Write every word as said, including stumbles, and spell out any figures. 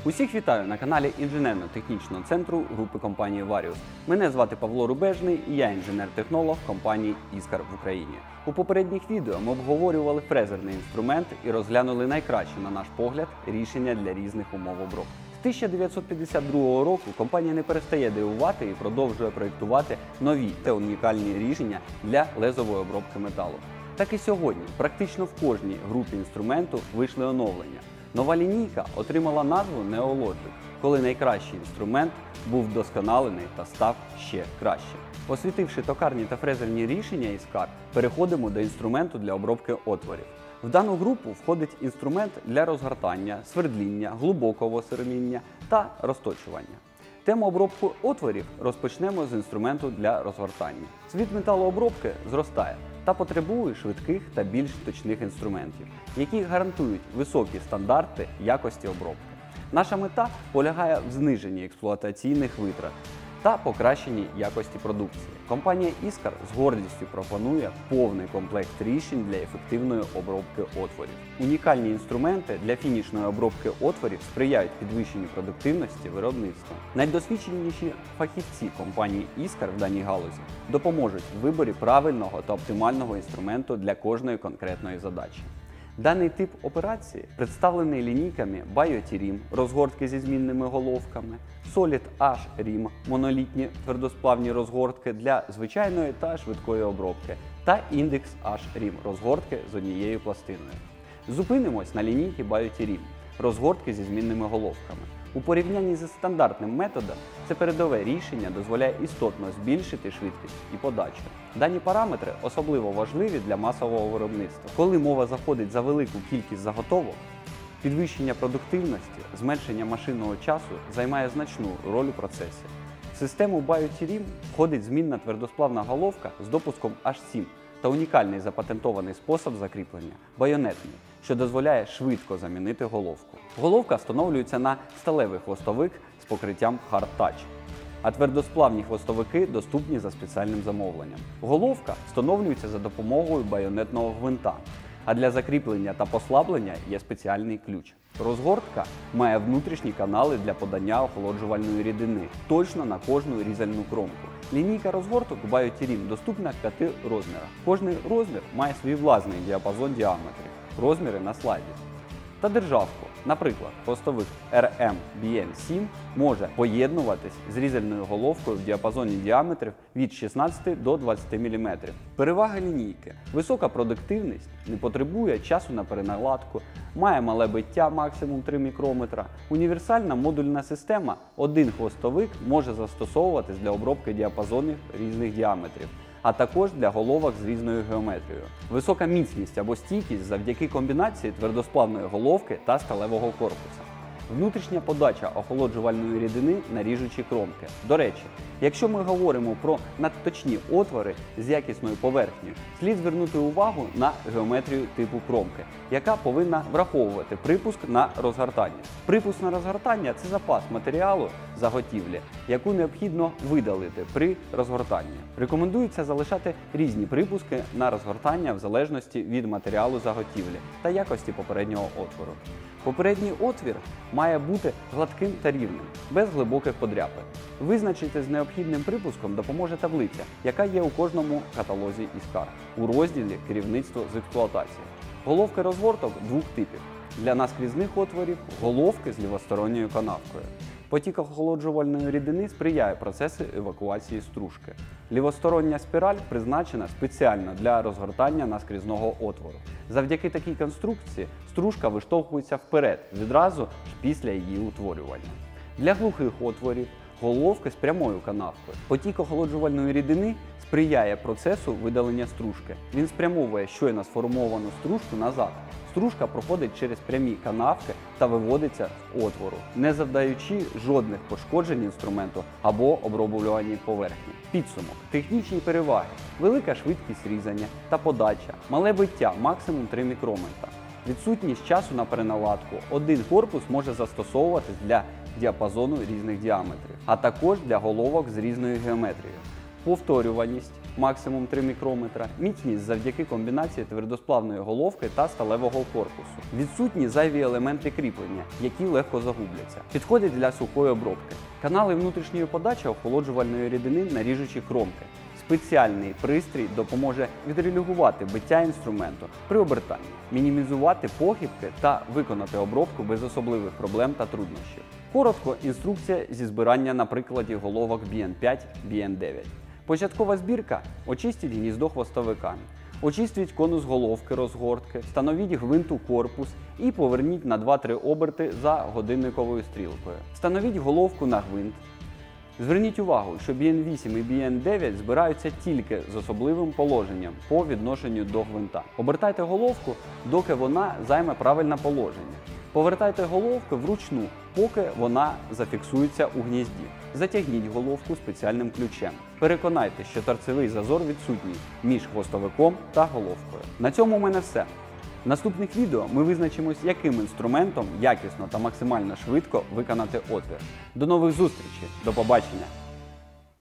Усіх вітаю на каналі інженерно-технічного центру групи компанії Варіус. Мене звати Павло Рубежний і я інженер-технолог компанії Іскар в Україні. У попередніх відео ми обговорювали фрезерний інструмент і розглянули найкраще, на наш погляд, рішення для різних умов обробки. З тисяча дев'ятсот п'ятдесят другого року компанія не перестає дивувати і продовжує проєктувати нові та унікальні рішення для лезової обробки металу. Так і сьогодні практично в кожній групі інструменту вийшли оновлення. Нова лінійка отримала назву Neologic, коли найкращий інструмент був вдосконалений та став ще краще. Освітивши токарні та фрезерні рішення Іскар, переходимо до інструменту для обробки отворів. В дану групу входить інструмент для розгортання, свердління, глибокого сверління та розточування. Тему обробки отворів розпочнемо з інструменту для розгортання. Світ металообробки зростає та потребує швидких та більш точних інструментів, які гарантують високі стандарти якості обробки. Наша мета полягає в зниженні експлуатаційних витрат та покращенні якості продукції. Компанія Іскар з гордістю пропонує повний комплект рішень для ефективної обробки отворів. Унікальні інструменти для фінішної обробки отворів сприяють підвищенню продуктивності виробництва. Найдосвідченіші фахівці компанії Іскар в даній галузі допоможуть в виборі правильного та оптимального інструменту для кожної конкретної задачі. Даний тип операції представлений лінійками BioTrim, розгортки зі змінними головками, Solid H Rim, монолітні твердосплавні розгортки для звичайної та швидкої обробки, та Index H Rim, розгортки з однією пластиною. Зупинимось на лінійці BioTrim, розгортки зі змінними головками. У порівнянні зі стандартним методом, це передове рішення дозволяє істотно збільшити швидкість і подачу. Дані параметри особливо важливі для масового виробництва. Коли мова заходить за велику кількість заготовок, підвищення продуктивності, зменшення машинного часу займає значну роль у процесі. В систему BioTrim входить змінна твердосплавна головка з допуском H сім та унікальний запатентований спосіб закріплення – байонетний, що дозволяє швидко замінити головку. Головка встановлюється на сталевий хвостовик з покриттям Hard Touch, а твердосплавні хвостовики доступні за спеціальним замовленням. Головка встановлюється за допомогою байонетного гвинта, а для закріплення та послаблення є спеціальний ключ. Розгортка має внутрішні канали для подання охолоджувальної рідини точно на кожну різальну кромку. Лінійка розгорток у BioTrim доступна в п'яти розмірах. Кожний розмір має свій власний діапазон діаметрів, розміри на слайді та державку. Наприклад, хвостовик ар ем бі ен сім може поєднуватись з різальною головкою в діапазоні діаметрів від шістнадцяти до двадцяти міліметрів. Перевага лінійки – висока продуктивність, не потребує часу на переналадку, має мале биття максимум три мікрометра. Універсальна модульна система – один хвостовик може застосовуватись для обробки діапазонів різних діаметрів, а також для головок з різною геометрією. Висока міцність або стійкість завдяки комбінації твердосплавної головки та сталевого корпуса. Внутрішня подача охолоджувальної рідини на ріжучі кромки. До речі, якщо ми говоримо про надточні отвори з якісною поверхнею, слід звернути увагу на геометрію типу кромки, яка повинна враховувати припуск на розгортання. Припуск на розгортання – це запас матеріалу заготівлі, яку необхідно видалити при розгортанні. Рекомендується залишати різні припуски на розгортання в залежності від матеріалу заготівлі та якості попереднього отвору. Попередній отвір має бути гладким та рівним, без глибоких подряпин. Визначити з необхідним припуском допоможе таблиця, яка є у кожному каталозі Іскар у розділі «Керівництво з експлуатації». Головки розгорток двох типів. Для наскрізних отворів – головки з лівосторонньою канавкою. Потік охолоджувальної рідини сприяє процесу евакуації стружки. Лівостороння спіраль призначена спеціально для розгортання наскрізного отвору. Завдяки такій конструкції стружка виштовхується вперед відразу ж після її утворювання. Для глухих отворів – головки з прямою канавкою. Потік охолоджувальної рідини сприяє процесу видалення стружки. Він спрямовує щойно сформовану стружку назад. Стружка проходить через прямі канавки та виводиться з отвору, не завдаючи жодних пошкоджень інструменту або оброблюваній поверхні. Підсумок. Технічні переваги. Велика швидкість різання та подача. Мале биття максимум три мікрометра. Відсутність часу на переналадку. Один корпус може застосовуватись для діапазону різних діаметрів, а також для головок з різною геометрією. повторюваність максимум три мікрометра, міцність завдяки комбінації твердосплавної головки та сталевого корпусу. Відсутні зайві елементи кріплення, які легко загубляться. Підходять для сухої обробки. Канали внутрішньої подачі охолоджувальної рідини на ріжучі кромки. Спеціальний пристрій допоможе відрегулювати биття інструменту при обертанні, мінімізувати похибки та виконати обробку без особливих проблем та труднощів. Коротко, інструкція зі збирання на прикладі головок бі ен п'ять бі ен дев'ять. Початкова збірка – очистіть гніздо хвостовика, очистіть конус головки розгортки, встановіть гвинту корпус і поверніть на два-три оберти за годинниковою стрілкою. Встановіть головку на гвинт. Зверніть увагу, що бі ен вісім і бі ен дев'ять збираються тільки з особливим положенням по відношенню до гвинта. Обертайте головку, доки вона займе правильне положення. Повертайте головку вручну, поки вона зафіксується у гнізді. Затягніть головку спеціальним ключем. Переконайтеся, що торцевий зазор відсутній між хвостовиком та головкою. На цьому у мене все. В наступних відео ми визначимось, яким інструментом якісно та максимально швидко виконати отвір. До нових зустрічей, до побачення!